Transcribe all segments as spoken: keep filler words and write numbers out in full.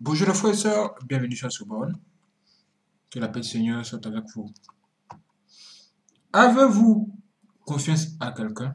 Bonjour les frères et sœurs, bienvenue sur Sorbonne. Que la paix du Seigneur soit avec vous. Avez-vous confiance à quelqu'un?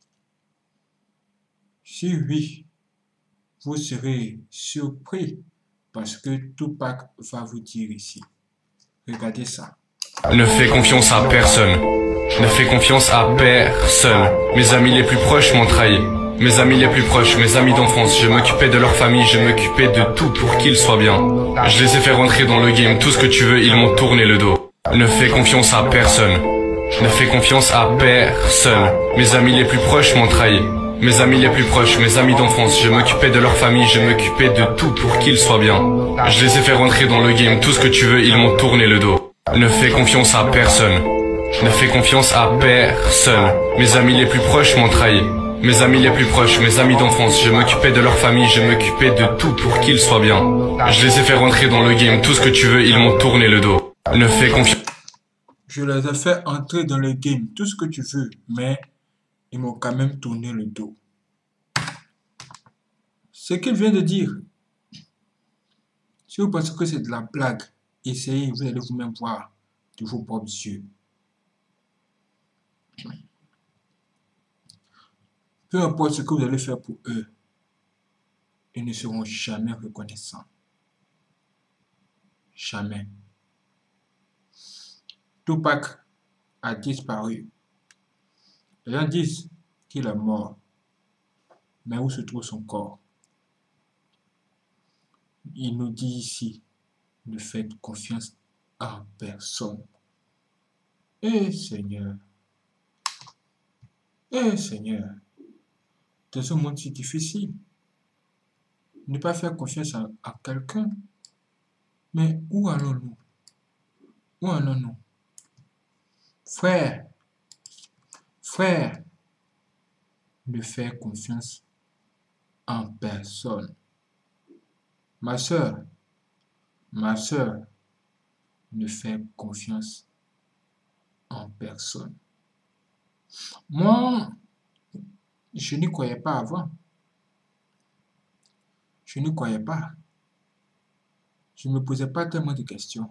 Si oui, vous serez surpris parce que Tupac va vous dire ici. Regardez ça. Ne fais confiance à personne. Ne fais confiance à personne. Mes amis les plus proches m'ont trahi. Mes amis les plus proches, mes amis d'enfance, je m'occupais de leur famille, je m'occupais de tout pour qu'ils soient bien. Je les ai fait rentrer dans le game, tout ce que tu veux, ils m'ont tourné le dos. Ne fais confiance à personne. Ne fais confiance à personne. Mes amis les plus proches m'ont trahi. Mes amis les plus proches, mes amis d'enfance, je m'occupais de leur famille, je m'occupais de tout pour qu'ils soient bien. Je les ai fait rentrer dans le game, tout ce que tu veux, ils m'ont tourné le dos. Ne fais confiance à personne. Ne fais confiance à personne. Mes amis les plus proches m'ont trahi. Mes amis les plus proches, mes amis d'enfance, je m'occupais de leur famille, je m'occupais de tout pour qu'ils soient bien. Je les ai fait rentrer dans le game, tout ce que tu veux, ils m'ont tourné le dos. Ne fais confiance. Je les ai fait entrer dans le game, tout ce que tu veux, mais ils m'ont quand même tourné le dos. Ce qu'il vient de dire, si vous pensez que c'est de la blague, essayez, vous allez vous-même voir de vos propres yeux. Peu importe ce que vous allez faire pour eux, ils ne seront jamais reconnaissants. Jamais. Tupac a disparu. Les gens disent qu'il est mort. Mais où se trouve son corps? Il nous dit ici, ne faites confiance à personne. Eh Seigneur, eh Seigneur, dans ce monde si difficile, ne pas faire confiance à, à quelqu'un. Mais où allons-nous? Où allons-nous? Frère, frère, ne fais confiance en personne. Ma soeur, ma soeur, ne fais confiance en personne. Moi, je n'y croyais pas avant. Je n'y croyais pas. Je ne me posais pas tellement de questions.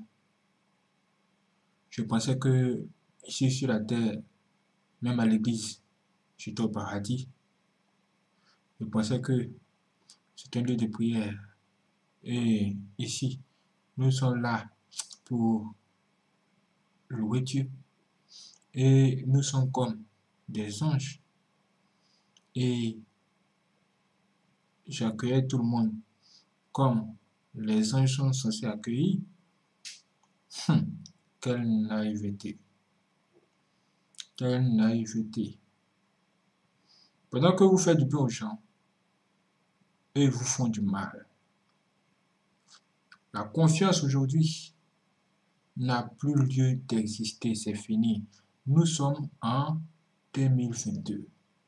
Je pensais que ici sur la terre, même à l'église, j'étais au paradis. Je pensais que c'est un lieu de prière. Et ici, nous sommes là pour louer Dieu. Et nous sommes comme des anges. Et j'accueillais tout le monde comme les anges sont censés accueillir. Hum, quelle naïveté. Quelle naïveté. Pendant que vous faites du bien aux gens, eux ils vous font du mal. La confiance aujourd'hui n'a plus lieu d'exister, c'est fini. Nous sommes en deux mille vingt-deux.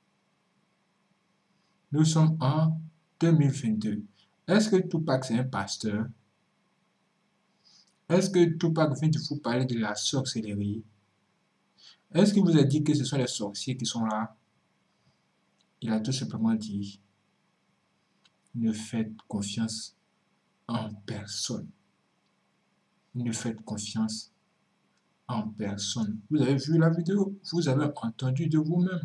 Nous sommes en deux mille vingt-deux. Est-ce que Tupac c'est un pasteur? Est-ce que Tupac vient de vous parler de la sorcellerie? Est-ce qu'il vous a dit que ce sont les sorciers qui sont là? Il a tout simplement dit, ne faites confiance en personne. Ne faites confiance en personne. Vous avez vu la vidéo, vous avez entendu de vous-même.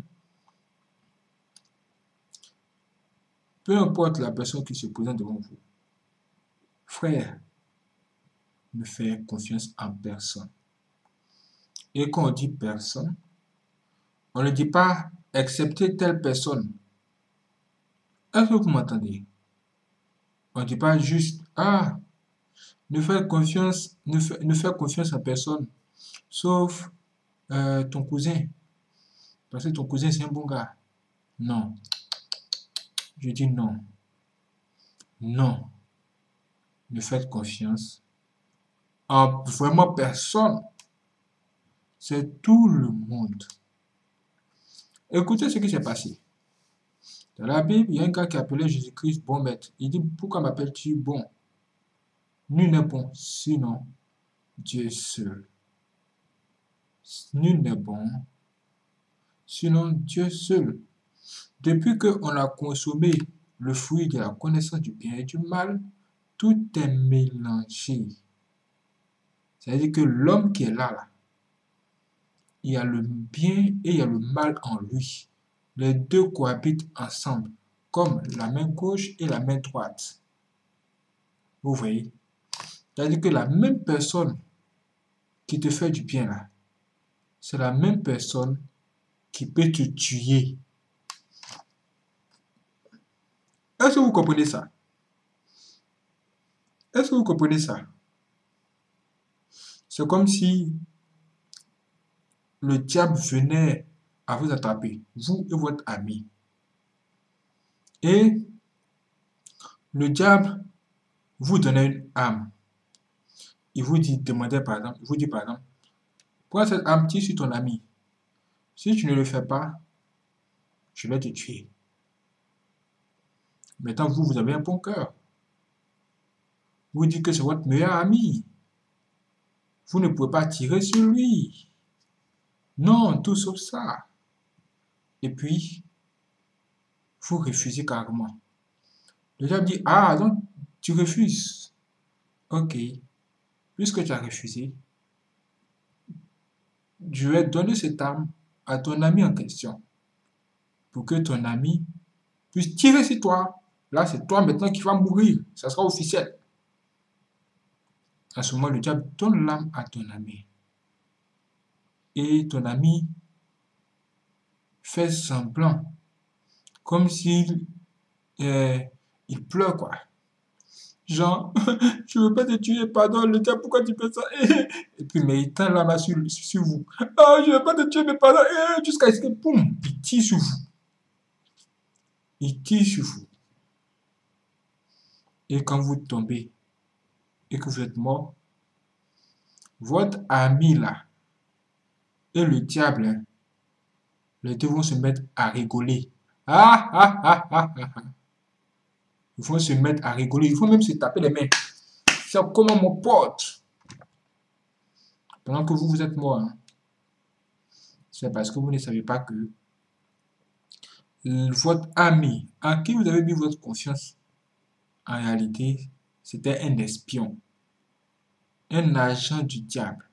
Peu importe la personne qui se présente devant vous. Frère, ne faites confiance en personne. Et quand on dit personne, on ne dit pas excepté telle personne. Est-ce que vous m'entendez? On ne dit pas juste, ah, ne faites confiance, ne, fa ne faites confiance à personne, sauf euh, ton cousin. Parce que ton cousin, c'est un bon gars. Non. Je dis non. Non. Ne faites confiance en vraiment personne. C'est tout le monde. Écoutez ce qui s'est passé. Dans la Bible, il y a un gars qui appelait Jésus-Christ bon maître. Il dit, pourquoi m'appelles-tu bon? Nul n'est bon, sinon Dieu seul. Nul n'est bon, sinon Dieu seul. Depuis qu'on a consommé le fruit de la connaissance du bien et du mal, tout est mélangé. C'est-à-dire que l'homme qui est là, là, il y a le bien et il y a le mal en lui. Les deux cohabitent ensemble, comme la main gauche et la main droite. Vous voyez? C'est-à-dire que la même personne qui te fait du bien là, c'est la même personne qui peut te tuer. Est-ce que vous comprenez ça? Est-ce que vous comprenez ça? C'est comme si le diable venait à vous attraper, vous et votre ami. Et le diable vous donnait une âme. Il vous dit, demandez par exemple, il vous dit par exemple, prends cette âme, tire sur ton ami. Si tu ne le fais pas, je vais te tuer. Maintenant, vous, vous avez un bon cœur. Vous dites que c'est votre meilleur ami. Vous ne pouvez pas tirer sur lui. Non, tout sauf ça. Et puis, vous refusez carrément. Le diable dit, ah, donc tu refuses. Ok. Puisque tu as refusé, je vais donner cette arme à ton ami en question. Pour que ton ami puisse tirer sur toi. Là, c'est toi maintenant qui vas mourir. Ça sera officiel. À ce moment, le diable donne l'âme à ton ami. Et ton ami fait semblant. Comme s'il euh, il pleure, quoi. Genre, je veux pas te tuer, pardon, le diable, pourquoi tu fais ça? Et puis, mais il tend la main sur, sur vous. Ah, je veux pas te tuer, mais pardon, jusqu'à ce que, boum, il tire sur vous. Il tire sur vous. Et quand vous tombez et que vous êtes mort, votre ami là et le diable, hein, les deux vont se mettre à rigoler. Ah, ah, ah, ah, ah, ah. Ils vont se mettre à rigoler. Ils vont même se taper les mains. C'est comment mon pote. Pendant que vous, vous êtes mort. Hein. C'est parce que vous ne savez pas que votre ami, à qui vous avez mis votre confiance, en réalité, c'était un espion. Un agent du diable.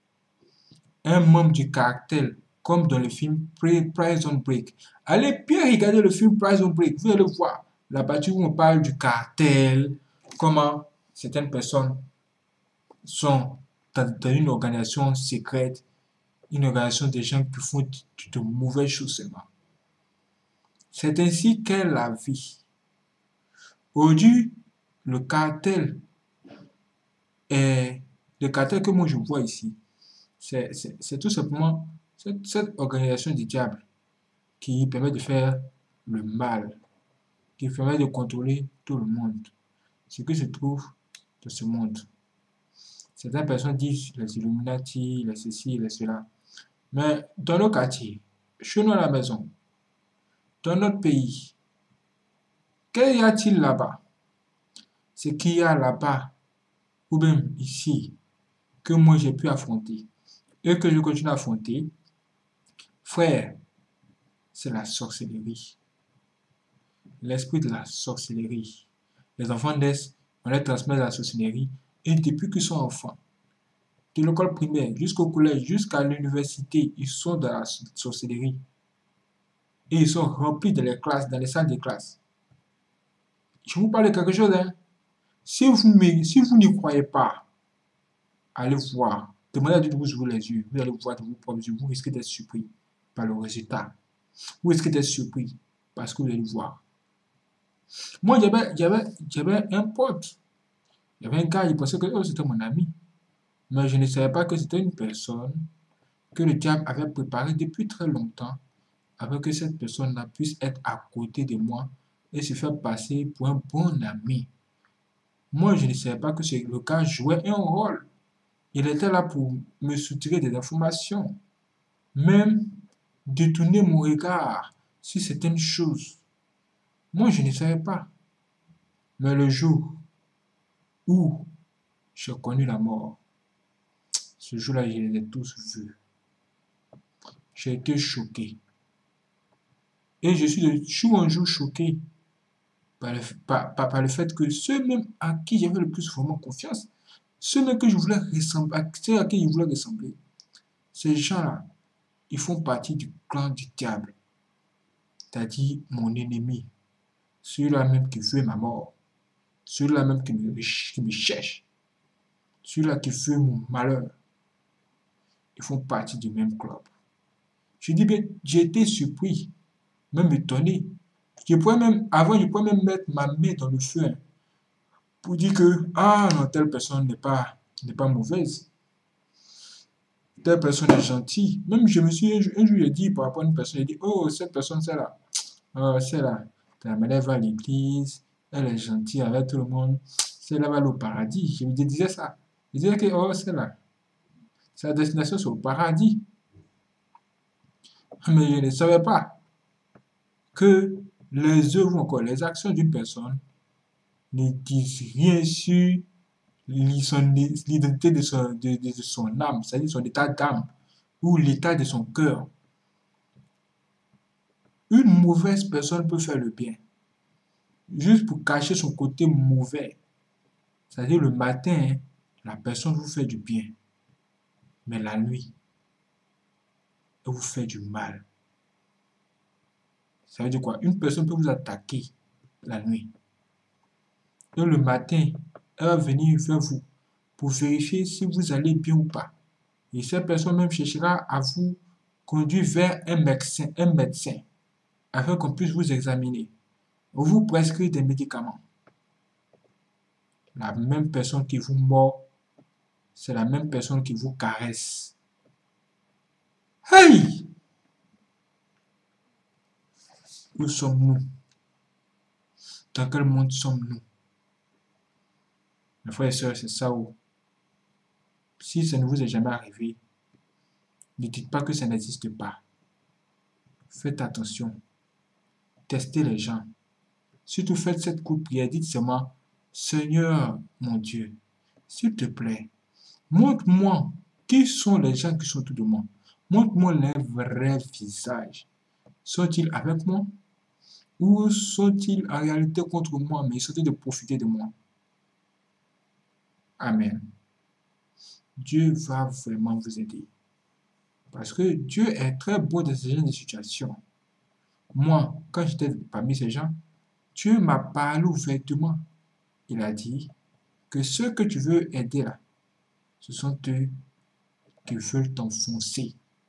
Un membre du cartel, comme dans le film Prison Break. Allez bien regarder le film Prison Break. Vous allez voir. La partie où on parle du cartel, comment certaines personnes sont dans, dans une organisation secrète, une organisation de gens qui font de, de mauvaises choses seulement. C'est ainsi qu'est la vie. Aujourd'hui, le cartel est le cartel que moi je vois ici. C'est tout simplement cette, cette organisation du diable qui permet de faire le mal, qui permet de contrôler tout le monde. Ce qui se trouve dans ce monde. Certaines personnes disent les Illuminati, les ceci, les cela. Mais dans nos quartiers, chez nous à la maison, dans notre pays, qu'y a-t-il là-bas? Ce qu'il y a là-bas, ou même ici, que moi j'ai pu affronter et que je continue à affronter, frère, c'est la sorcellerie. L'esprit de la sorcellerie. Les enfants naissent, on les transmet à la sorcellerie et depuis qu'ils sont enfants, de l'école primaire jusqu'au collège, jusqu'à l'université, ils sont dans la sorcellerie. Et ils sont remplis dans les classes, dans les salles de classe. Je vous parle de quelque chose, hein. Si vous, si vous n'y croyez pas, allez voir. Demandez à Dieu de vous ouvrir les yeux. Vous allez voir de vos propres yeux. Vous risquez d'être surpris par le résultat. Vous risquez d'être surpris parce que vous allez voir. Moi, j'avais un pote. Il y avait un gars, il pensait que oh, c'était mon ami. Mais je ne savais pas que c'était une personne que le diable avait préparée depuis très longtemps afin que cette personne puisse être à côté de moi et se faire passer pour un bon ami. Moi, je ne savais pas que le gars jouait un rôle. Il était là pour me soutirer des informations, même détourner mon regard sur certaines choses. Moi, je ne savais pas. Mais le jour où j'ai connu la mort, ce jour-là, je les ai tous vus. J'ai été choqué. Et je suis de jour en jour choqué par le, par, par, par le fait que ceux même à qui j'avais le plus vraiment confiance, ceux même que je voulais ressembler, à ceux à qui je voulais ressembler, ces gens-là, ils font partie du clan du diable, c'est-à-dire mon ennemi, celui-là même qui veut ma mort, celui-là même qui me, qui me cherche, celui-là qui veut mon malheur. Ils font partie du même club. Je dis bien, j'ai été surpris, même étonné. Je pourrais même, avant, je pourrais même mettre ma main dans le feu, hein, pour dire que, ah non, telle personne n'est pas, n'est pas mauvaise. Telle personne est gentille. Même je me suis, un jour, un jour, j'ai dit par rapport à une personne, j'ai dit, oh, cette personne, c'est là. Oh, c'est là. Elle va à l'église, elle est gentille avec tout le monde. C'est là, va au paradis. Je me disais ça. Je disais que, oh, c'est là. Sa destination, c'est au paradis. Mais je ne savais pas que les œuvres ou encore les actions d'une personne ne disent rien sur l'identité de son, de, de son âme, c'est-à-dire son état d'âme ou l'état de son cœur. Une mauvaise personne peut faire le bien, juste pour cacher son côté mauvais. C'est-à-dire le matin, hein, la personne vous fait du bien, mais la nuit, elle vous fait du mal. Ça veut dire quoi? Une personne peut vous attaquer la nuit. Et le matin, elle va venir vers vous pour vérifier si vous allez bien ou pas. Et cette personne même cherchera à vous conduire vers un médecin, un médecin afin qu'on puisse vous examiner ou vous prescrire des médicaments. La même personne qui vous mord, c'est la même personne qui vous caresse. Hey! Où sommes-nous? Dans quel monde sommes-nous? Mes frères et sœurs, c'est ça où, si ça ne vous est jamais arrivé, ne dites pas que ça n'existe pas. Faites attention. Testez les gens. Surtout faites cette courte prière, dites seulement, Seigneur mon Dieu, s'il te plaît, montre-moi qui sont les gens qui sont autour de moi. Montre-moi leur vrai visage. Sont-ils avec moi? Ou sont-ils en réalité contre moi, mais ils sont en train de profiter de moi? Amen. Dieu va vraiment vous aider. Parce que Dieu est très beau dans ce genre de situation. Moi, quand j'étais parmi ces gens, Dieu m'a parlé ouvertement. Il a dit que ceux que tu veux aider là, ce sont eux qui veulent t'enfoncer.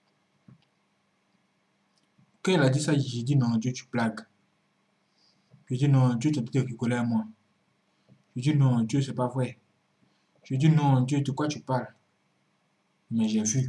Quand il a dit ça, j'ai dit non, Dieu, tu blagues. J'ai dit non, Dieu, tu es peut-être rigolé à moi. J'ai dit non, Dieu, c'est pas vrai. J'ai dit non, Dieu, de quoi tu parles? Mais j'ai vu.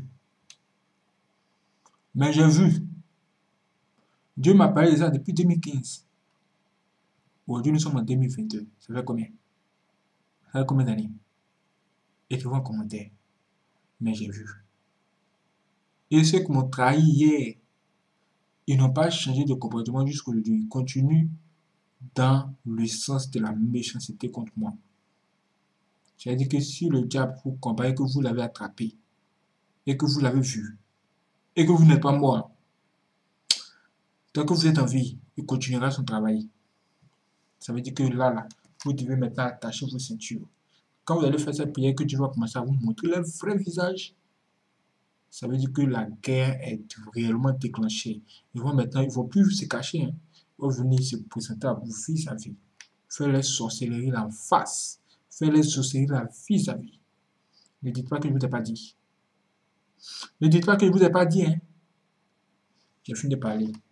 Mais j'ai vu. Dieu m'a parlé de ça depuis deux mille quinze. Aujourd'hui, nous sommes en deux mille vingt-deux. Ça fait combien? Ça fait combien d'années? Écrivez en commentaire. Mais j'ai vu. Et ceux qui m'ont trahi hier, ils n'ont pas changé de comportement jusqu'aujourd'hui. Ils continuent dans le sens de la méchanceté contre moi. C'est-à-dire que si le diable vous combat et que vous l'avez attrapé, et que vous l'avez vu, et que vous n'êtes pas mort, tant que vous êtes en vie, il continuera son travail. Ça veut dire que là, là, vous devez maintenant attacher vos ceintures. Quand vous allez faire cette prière, que Dieu va commencer à vous montrer le vrai visage, ça veut dire que la guerre est réellement déclenchée. Ils vont maintenant, ils ne vont plus se cacher. Hein. Ils vont venir se présenter à vous vis-à-vis. Faire les sorcelleries en face. Faire les sorcelleries là vis-à-vis. Ne dites pas que je ne vous ai pas dit. Ne dites pas que je ne vous ai pas dit. Hein. J'ai fini de parler.